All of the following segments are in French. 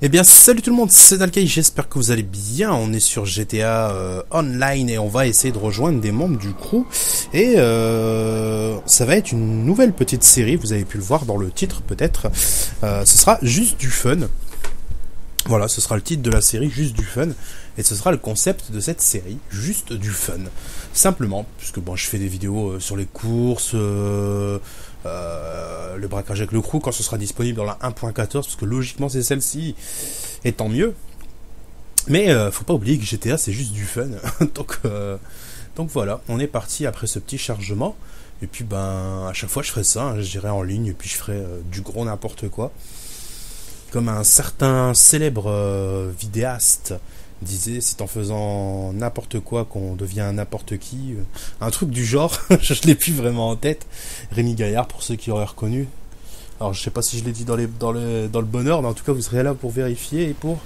Eh bien, salut tout le monde, c'est Dalkai, j'espère que vous allez bien. On est sur GTA Online et on va essayer de rejoindre des membres du crew. Et ça va être une nouvelle petite série, vous avez pu le voir dans le titre peut-être. Ce sera juste du fun. Voilà, ce sera le titre de la série, juste du fun. Et ce sera le concept de cette série, juste du fun. Simplement, puisque bon, je fais des vidéos sur les courses, le braquage avec le crew, quand ce sera disponible dans la 1.14, parce que logiquement c'est celle-ci, et tant mieux. Mais faut pas oublier que GTA c'est juste du fun. donc voilà, on est parti après ce petit chargement. Et puis ben, à chaque fois je ferai ça, hein, j'irai en ligne, et puis je ferai du gros n'importe quoi. Comme un certain célèbre vidéaste disait, c'est en faisant n'importe quoi qu'on devient n'importe qui. Un truc du genre, je l'ai plus vraiment en tête. Rémi Gaillard, pour ceux qui l'auraient reconnu. Alors je sais pas si je l'ai dit dans le bon ordre, mais en tout cas vous serez là pour vérifier et pour...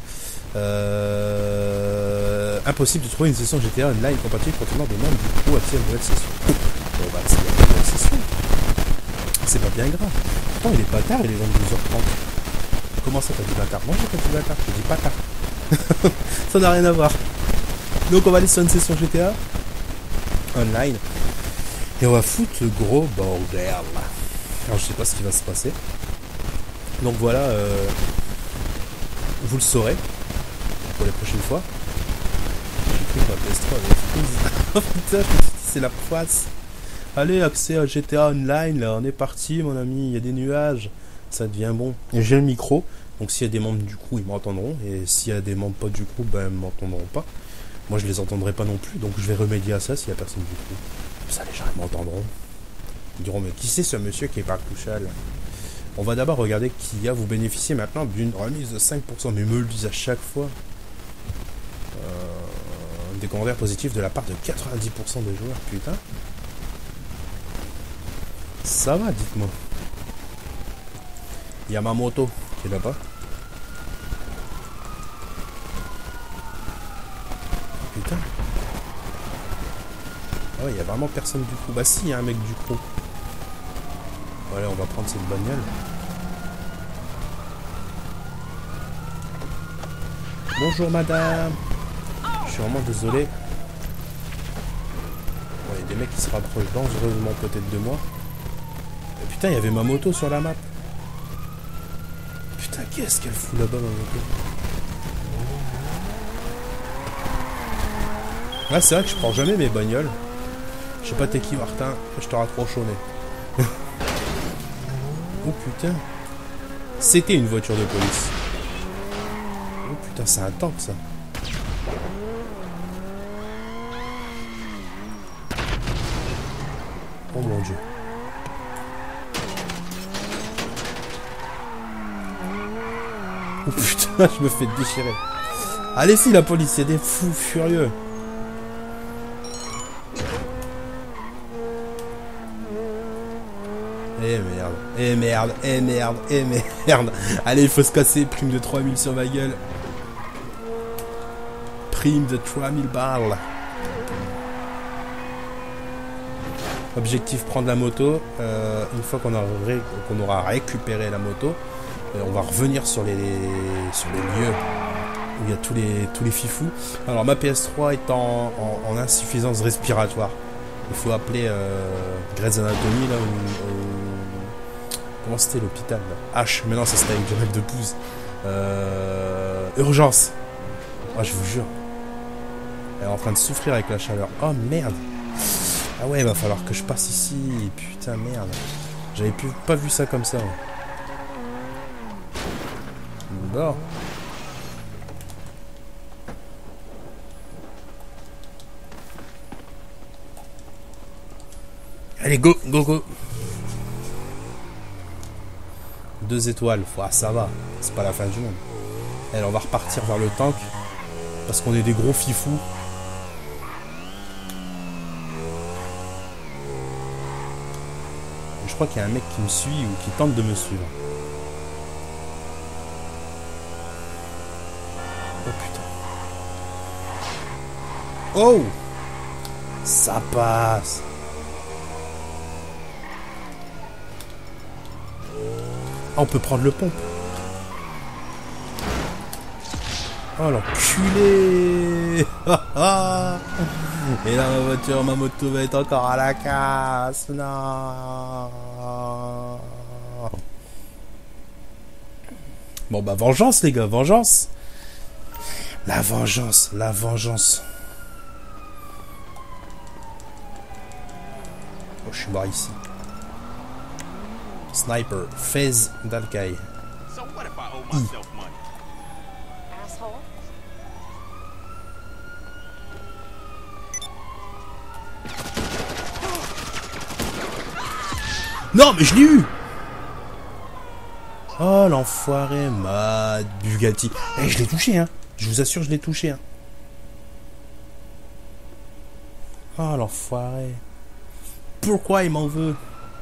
impossible de trouver une session GTA Online compatible contenant des membres du crew accès à une nouvelle session. Bon bah c'est une nouvelle session. C'est pas bien grave. Pourtant il est pas tard, il est 22h30. Comment ça t'as dit bâtard? Moi j'ai pas dit bâtard, je dis pas tard. Ça n'a rien à voir. Donc on va aller sur une session GTA Online. Et on va foutre le gros bordel. Alors je sais pas ce qui va se passer. Donc voilà, vous le saurez pour les prochaines fois. J'ai cru que ma PS3 avait freeze. Oh putain, c'est la poisse. Allez, accès à GTA Online, là on est parti mon ami, il y a des nuages. Ça devient bon. Et j'ai le micro, donc s'il y a des membres du crew, ils m'entendront. Et s'il y a des membres pas du crew, ben ils m'entendront pas. Moi je les entendrai pas non plus, donc je vais remédier à ça s'il y a personne du crew. Ça les gens m'entendront. Ils diront mais qui c'est ce monsieur qui est pas couchal? On va d'abord regarder qui a. Vous bénéficiez maintenant d'une remise de 5%, mais ils me le disent à chaque fois. Des commentaires positifs de la part de 90% des joueurs, putain. Ça va, dites-moi. Il y a ma moto qui est là-bas. Putain. Ah ouais, il y a vraiment personne du crew. Bah si, il y a un mec du crew. Voilà, on va prendre cette bagnole. Bonjour madame. Je suis vraiment désolé. Bon, il y a des mecs qui se rapprochent dangereusement peut-être de moi. Et putain, il y avait ma moto sur la map. Putain, qu'est-ce qu'elle fout là-bas, ma moto? Ah, c'est vrai que je prends jamais mes bagnoles. Je sais pas t'es qui, Martin. Je te raccrochonné. Oh putain. C'était une voiture de police. Oh putain, c'est un tank ça. Oh mon dieu. Oh putain, je me fais déchirer. Allez si la police, il y a des fous furieux. Eh merde, eh merde, eh merde, eh merde. Allez, il faut se casser, prime de 3000 sur ma gueule. Prime de 3000 balles. Objectif, prendre la moto. Une fois qu'on aura récupéré la moto, on va revenir sur les lieux où il y a tous les fifous. Alors ma PS3 est en insuffisance respiratoire. Il faut appeler Grey's Anatomy là comment c'était l'hôpital là? H, mais non ça c'était avec du rêve de pouce. Urgence. Ah je vous jure. Elle est en train de souffrir avec la chaleur. Oh merde. Ah ouais, il va falloir que je passe ici. Putain, merde. J'avais pas vu ça comme ça. Bon. Allez, go, go, go. 2 étoiles. Ah, ça va. C'est pas la fin du monde. Allez, on va repartir vers le tank. Parce qu'on est des gros fifous. Je crois qu'il y a un mec qui me suit ou qui tente de me suivre. Oh putain. Oh! Ça passe. Ah, on peut prendre le pompe. Oh l'enculé. Et là ma moto va être encore à la casse. Non. Bon bah vengeance les gars, vengeance. La vengeance, la vengeance. Oh je suis mort ici. Sniper, Fez Dalkai. Non mais je l'ai eu. Oh l'enfoiré, Mad Bugatti. Eh je l'ai touché hein. Je vous assure je l'ai touché hein. Oh l'enfoiré. Pourquoi il m'en veut?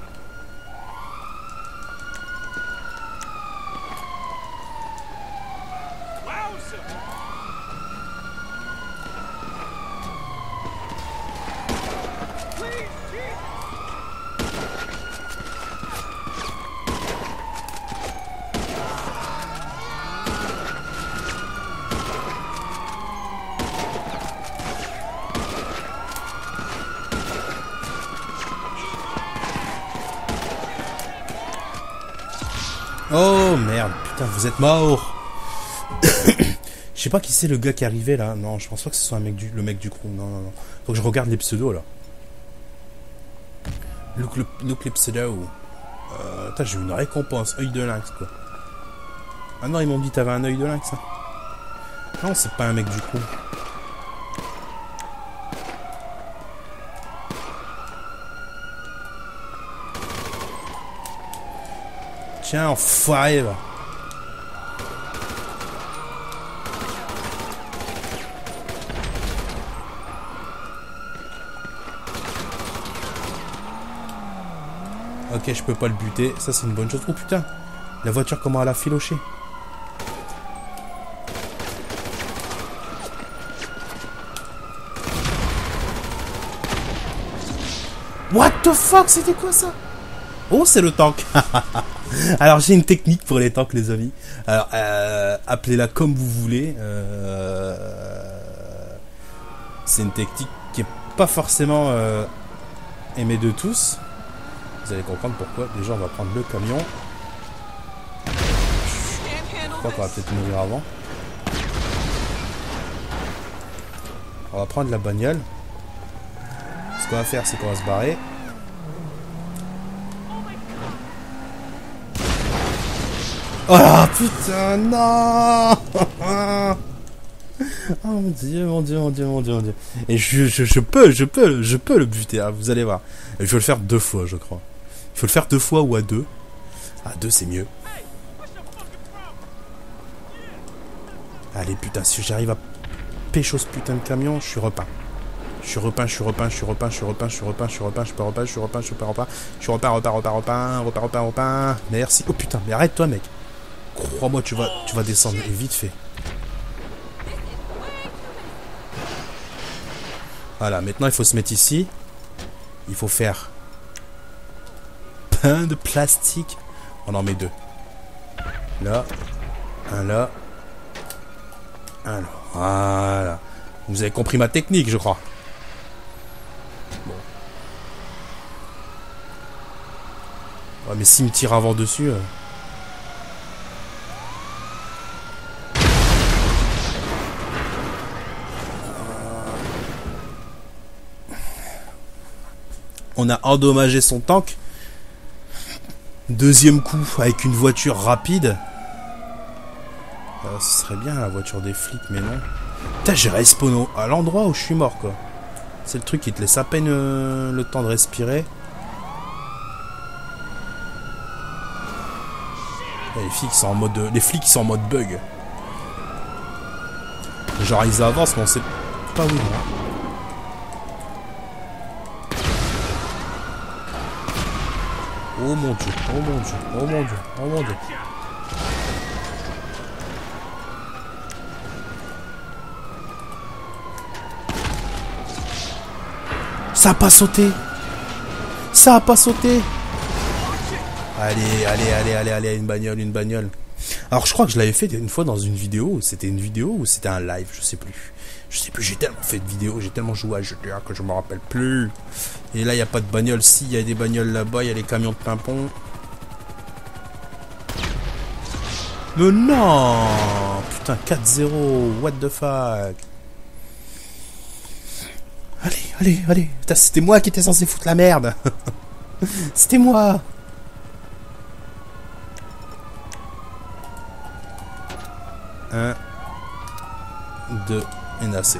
Oh merde, putain, vous êtes mort. Je sais pas qui c'est le gars qui est arrivé là. Non, je pense pas que ce soit le mec du crew. Non, non, non. Faut que je regarde les pseudos là. Look les pseudos. Putain, j'ai eu une récompense. Œil de lynx quoi. Ah non, ils m'ont dit t'avais un œil de lynx. Hein. Non, c'est pas un mec du crew. Tiens, enfoiré va. Ok, je peux pas le buter. Ça, c'est une bonne chose. Oh putain, la voiture, comment elle a filoché. What the fuck, c'était quoi ça? Oh, c'est le tank. Alors, j'ai une technique pour les tanks, les amis. Alors, appelez-la comme vous voulez. C'est une technique qui est pas forcément aimée de tous. Vous allez comprendre pourquoi. Déjà, on va prendre le camion. Je crois qu'on va peut-être mourir avant. On va prendre la bagnole. Ce qu'on va faire, c'est qu'on va se barrer. Oh putain, non. Oh mon dieu, mon dieu, mon dieu, mon dieu, mon dieu. Et je peux le buter, hein, vous allez voir. Et je vais le faire 2 fois, je crois. Il faut le faire 2 fois ou à 2. À 2, c'est mieux. Allez, putain, si j'arrive à pécho ce putain de camion, je suis repeint. Je suis repeint. Merci. Oh putain, mais arrête-toi, mec. Crois-moi, tu vas descendre vite fait. Voilà, maintenant il faut se mettre ici. Il faut faire plein de plastique. On en met 2. Là, un là, un là. Voilà. Vous avez compris ma technique, je crois. Bon. Ouais, mais s'il me tire avant dessus... On a endommagé son tank. Deuxième coup avec une voiture rapide. Ce serait bien la voiture des flics, mais non. Putain, j'ai respawn à l'endroit où je suis mort, quoi. C'est le truc qui te laisse à peine le temps de respirer. Les flics sont en mode bug. Genre ils avancent, mais on sait pas où ils vont. Oh mon dieu, oh mon dieu, oh mon dieu, oh mon dieu. Ça a pas sauté. Ça a pas sauté. Allez, une bagnole. Alors je crois que je l'avais fait une fois dans une vidéo. C'était une vidéo ou c'était un live, je sais plus. Je sais plus, j'ai tellement fait de vidéos, j'ai tellement joué à GTA que je me rappelle plus. Et là, il n'y a pas de bagnole. Si, il y a des bagnoles là-bas, il y a les camions de pimpon. Mais non! Putain, 4-0, what the fuck? Allez. Putain, c'était moi qui étais censé foutre la merde. C'était moi. Un, deux, et assez.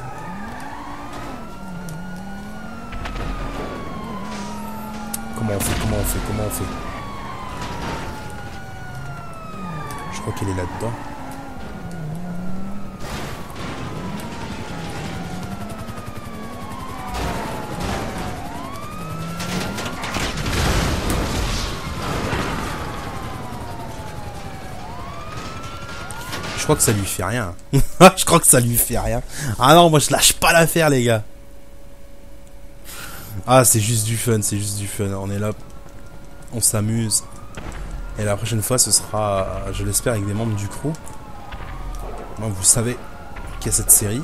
Comment on fait? Je crois qu'elle est là-dedans. Je crois que ça lui fait rien. Je crois que ça lui fait rien. Ah non, moi je lâche pas l'affaire, les gars. Ah, c'est juste du fun, On est là, on s'amuse. Et la prochaine fois, ce sera, je l'espère, avec des membres du crew. Moi, vous savez qu'il y a cette série.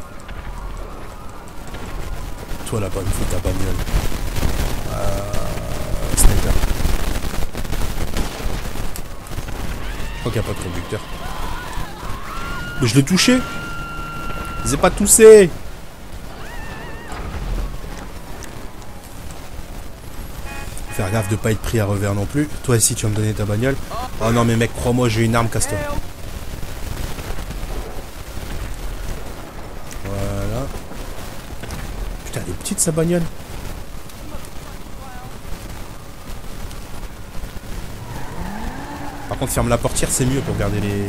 Toi là-bas, il faut ta bagnole. Sniper. Je crois qu'il n'y a pas de conducteur. Mais je l'ai touché. Je les ai pas toussés. Faire gaffe de pas être pris à revers non plus. Toi ici tu vas me donner ta bagnole. Oh non mais mec, crois-moi, j'ai une arme, casse-toi. Voilà. Putain, elle est petite sa bagnole. Par contre, ferme la portière, c'est mieux pour garder les...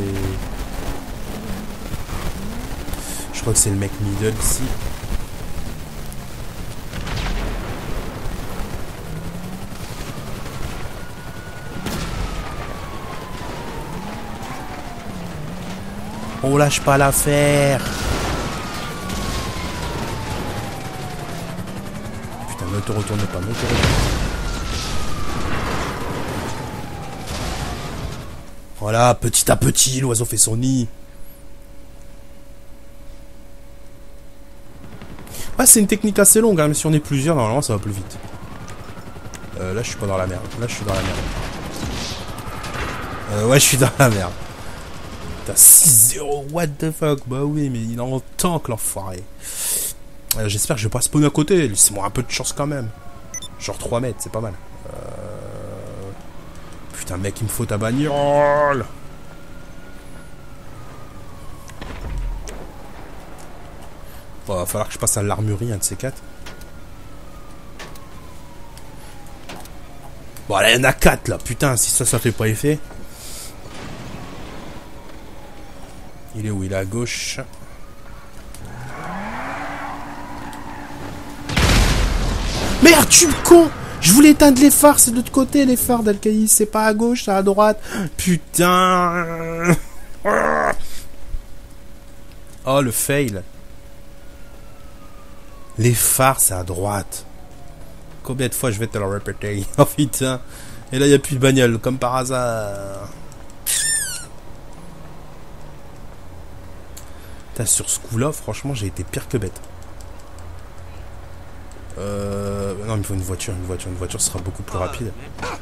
Je crois que c'est le mec middle ici. On lâche pas l'affaire. Putain, ne te retournez pas, Voilà, petit à petit, l'oiseau fait son nid. Ah, c'est une technique assez longue, hein, mais si on est plusieurs, normalement ça va plus vite. Là, je suis pas dans la merde. Ouais, je suis dans la merde. T'as 6-0, what the fuck? Bah oui, mais il en tank, l'enfoiré. J'espère que je vais pas spawner à côté. Laissez-moi un peu de chance quand même. Genre 3 mètres, c'est pas mal. Putain, mec, il me faut ta bagnole. Bon, va falloir que je passe à l'armurerie, un de ces 4. Bon, là, il y en a 4, là. Putain, si ça fait pas effet. Il est où? Il est à gauche. Merde, tu me con! Je voulais éteindre les phares, c'est de l'autre côté, les phares d'Alcaïs. C'est pas à gauche, c'est à droite. Putain! Oh, le fail. Les phares, c'est à droite. Combien de fois je vais te le répéter? Oh putain. Et là, il n'y a plus de bagnole, comme par hasard. Putain, sur ce coup-là, franchement, j'ai été pire que bête. Non, il me faut une voiture. Une voiture sera beaucoup plus rapide.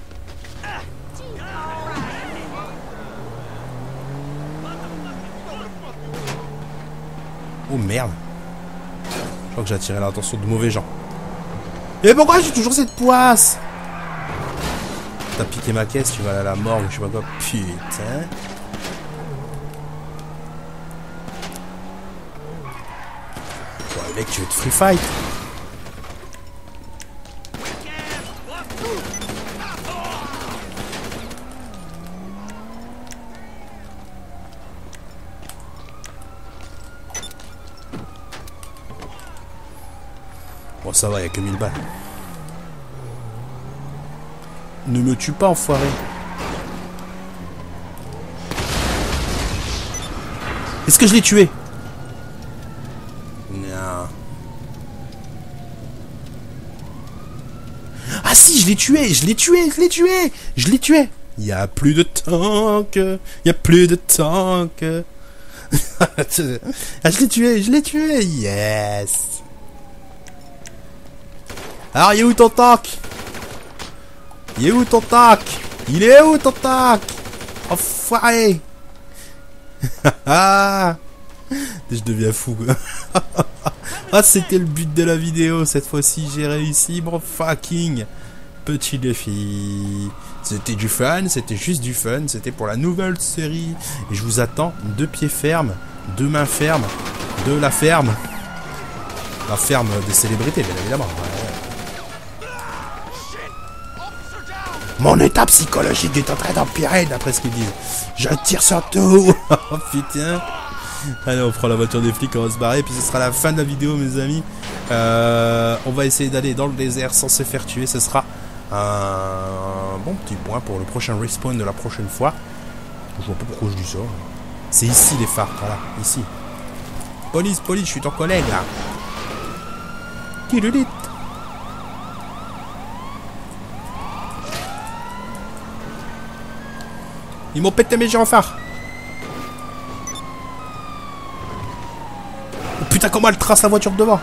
Oh merde. Je crois que j'ai attiré l'attention de mauvais gens. Et pourquoi j'ai toujours cette poisse? T'as piqué ma caisse, tu vas aller à la mort ou je sais pas quoi. Putain. Ouais, mec, tu veux te free fight? Bon, ça va, il n'y a que 1000 balles. Ne me tue pas, enfoiré. Est-ce que je l'ai tué? Non. Ah si, je l'ai tué. Il y a plus de tank. Il y a plus de tank. Ah, je l'ai tué. Yes. Alors, il est où ton tank? Il est où ton tank? Il est où ton tank? Enfoiré. Ah, je deviens fou. Ah, c'était le but de la vidéo. Cette fois-ci, j'ai réussi mon fucking petit défi. C'était du fun, c'était juste du fun. C'était pour la nouvelle série. Et je vous attends de pied ferme, de main ferme, de la ferme. La ferme des célébrités, bien évidemment. Mon état psychologique est en train d'empirer, d'après ce qu'ils disent. Je tire sur tout. Oh putain. Allez, on prend la voiture des flics, on va se barrer, puis ce sera la fin de la vidéo, mes amis. On va essayer d'aller dans le désert sans se faire tuer. Ce sera un bon petit point pour le prochain respawn de la prochaine fois. Je vois pas pourquoi je dis ça. C'est ici les phares, voilà, ici. Police, je suis ton collègue là. Qui le dit? Ils m'ont pété mes gyrophares. Oh putain, comment elle trace la voiture de devant.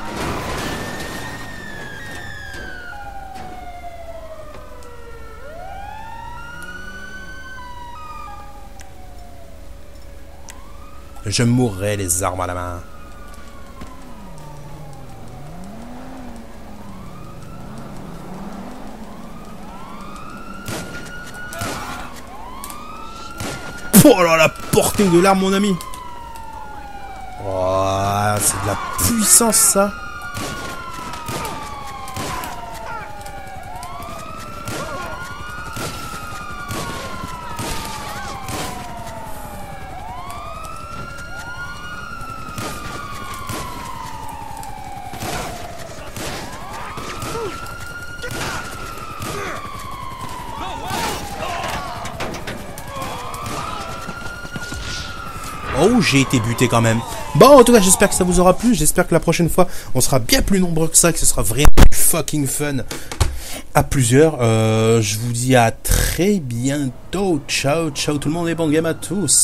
Je mourrai les armes à la main. Oh là, la portée de l'arme, mon ami. Oh, c'est de la puissance, ça. Oh, j'ai été buté quand même. Bon, en tout cas, j'espère que ça vous aura plu. J'espère que la prochaine fois, on sera bien plus nombreux que ça, que ce sera vraiment du fucking fun à plusieurs. Je vous dis à très bientôt. Ciao, ciao tout le monde et bon game à tous.